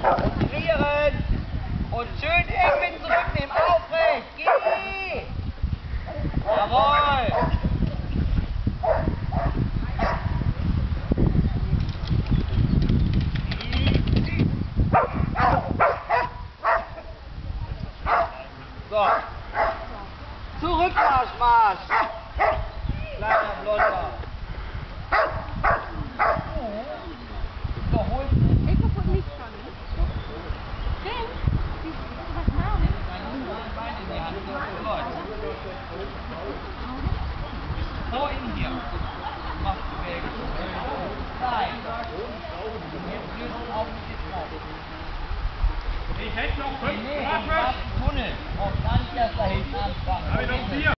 Konzentrieren. Und schön eng mit zurücknehmen. Aufrecht. Geh. Jawohl. So. Zurückmarsch, Marsch. Kleiner Blonder. Überholt. Ik heb het niet van hem. Ken? Wat nou? Bein in die Hand. So in hier. Mach Bewegung. Nein. Jetzt lösen auf mit dir drauf. Ich hätte noch 5 Nee, Tunnel. Auch gar nicht erst da hinten anfangen. Habe ich noch 4?